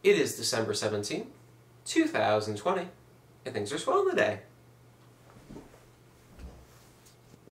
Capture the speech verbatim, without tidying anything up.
It is December seventeenth, two thousand twenty, and things are swell today.